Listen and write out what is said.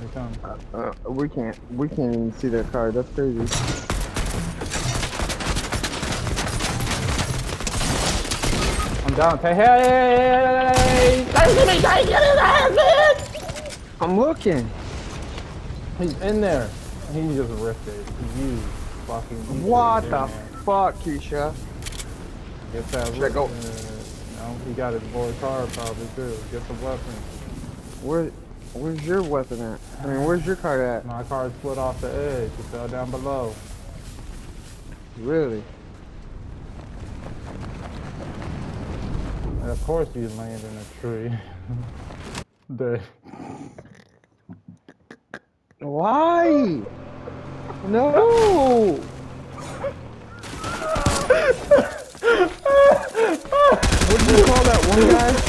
We can't even see their car. That's crazy. I'm down. Hey! I'm looking. He's in there. He just ripped it. You fucking. What the fuck, Keisha? Get that. Should I go? No, he got his boy car probably too. Get the weapon. Where's your weapon at? I mean, where's your car at? My car split off the edge. It fell down below. Really? And of course you land in a tree. Why? No! What did you call that one guy?